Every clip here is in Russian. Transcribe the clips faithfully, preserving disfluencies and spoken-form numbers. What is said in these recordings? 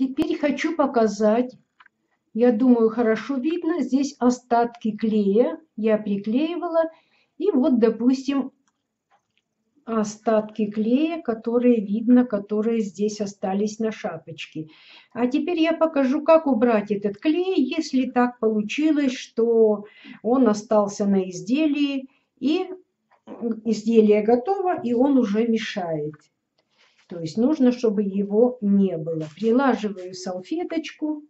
Теперь хочу показать, я думаю, хорошо видно, здесь остатки клея я приклеивала. И вот, допустим, остатки клея, которые видно, которые здесь остались на шапочке. А теперь я покажу, как убрать этот клей, если так получилось, что он остался на изделии, и изделие готово, и он уже мешает. То есть нужно, чтобы его не было. Прилаживаю салфеточку,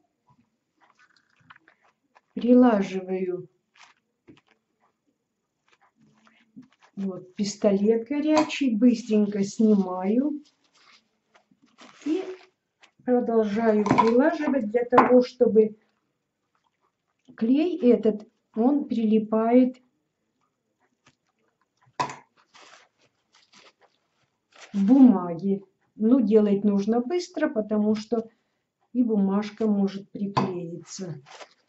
прилаживаю вот пистолет горячий, быстренько снимаю и продолжаю прилаживать для того, чтобы клей этот, он прилипает к бумаге. Ну, делать нужно быстро, потому что и бумажка может приклеиться.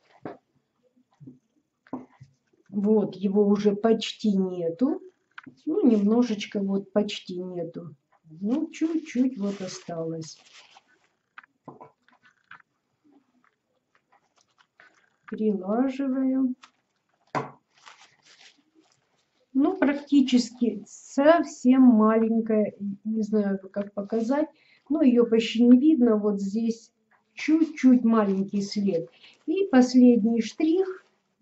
Вот, его уже почти нету. Ну, немножечко вот почти нету. Ну, чуть-чуть вот осталось. Прилаживаю. Ну, практически совсем маленькая. Не знаю, как показать. Но ее почти не видно. Вот здесь чуть-чуть маленький след. И последний штрих.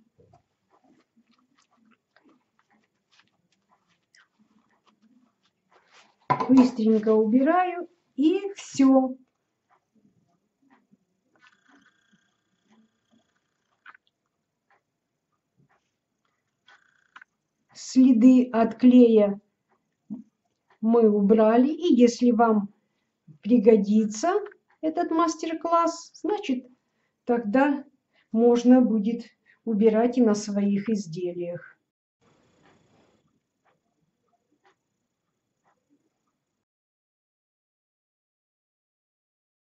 Быстренько убираю, и все. Следы от клея мы убрали. И если вам пригодится этот мастер-класс, значит, тогда можно будет убирать и на своих изделиях.